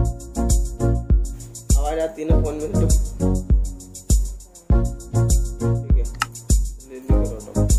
आवाज आती है ना फोन में तो ठीक है, ले करो तो